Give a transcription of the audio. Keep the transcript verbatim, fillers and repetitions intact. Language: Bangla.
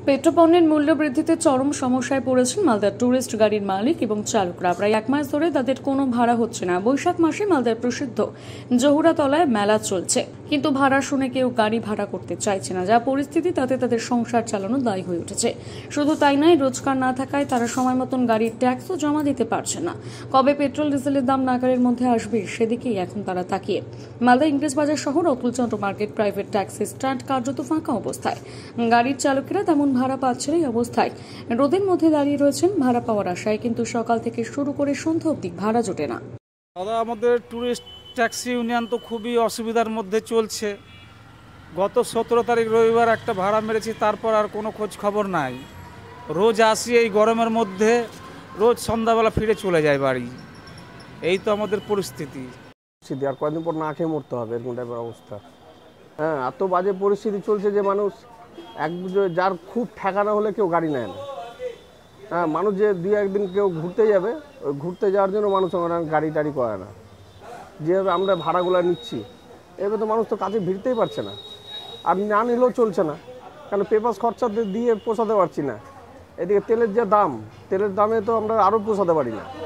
পেট্রোপণ্যের মূল্য বৃদ্ধিতে চরম সমস্যায় পড়েছেন মালদার টুরিস্ট গাড়ির মালিক এবং চালকরা। প্রায় এক মাস ধরে তাদের কোনো ভাড়া হচ্ছে না। বৈশাখ মাসে মালদার প্রসিদ্ধ জহুরাতলায় মেলা চলছে, কিন্তু ভাড়া শুনে কেউ গাড়ি ভাড়া করতে চাইছে না। যা পরিস্থিতি, তাতে তাদের সংসার চালানো দায়ী হয়ে উঠেছে। শুধু তাই নয়, রোজগার না থাকায় তারা সময় মতন গাড়ির ট্যাক্সও জমা দিতে পারছে না। কবে পেট্রোল ডিজেলের দাম নাগালের মধ্যে আসবে, সেদিকেই এখন তারা তাকিয়ে। মালদা ইংরেজ বাজার শহর Atulchandra market private taxi stand কার্যত ফাঁকা অবস্থায়। গাড়ির চালকেরা তেমন ভাড়া পাচ্ছেন এই অবস্থায় রোদের মধ্যে দাঁড়িয়ে রয়েছেন ভাড়া পাওয়ার আশায়, কিন্তু সকাল থেকে শুরু করে সন্ধ্যা অবধি ভাড়া জোটে না। দাদা, আমাদের ট্যুরিস্ট ট্যাক্সি ইউনিয়ন তো খুবই অসুবিধার মধ্যে চলছে। গত সতেরো তারিখ রবিবার একটা ভাড়া মেরেছি, তারপর আর কোনো খোঁজ খবর নাই। রোজ আসি এই গরমের মধ্যে, রোজ সন্ধ্যাবেলা ফিরে চলে যায় বাড়ি। এই তো আমাদের পরিস্থিতি। আর কয়েকদিন পর না খেয়ে মরতে হবে, এরকম টাইপের অবস্থা। হ্যাঁ, এত বাজে পরিস্থিতি চলছে যে মানুষ এক যার খুব ঠেকানো হলে কেউ গাড়ি নেয় না। হ্যাঁ, মানুষ যে দুই একদিন কেউ ঘুরতে যাবে, ওই ঘুরতে যাওয়ার জন্য মানুষ গাড়ি টাড়ি করে না। যেভাবে আমরা ভাড়াগুলো নিচ্ছি, এভাবে তো মানুষ তো কাজে ভিড়তেই পারছে না। আর না নিলেও চলছে না, কারণ পেপার খরচা দিয়ে পোষাতে পারছি না। এদিকে তেলের যে দাম, তেলের দামে তো আমরা আরও পোষাতে পারি না।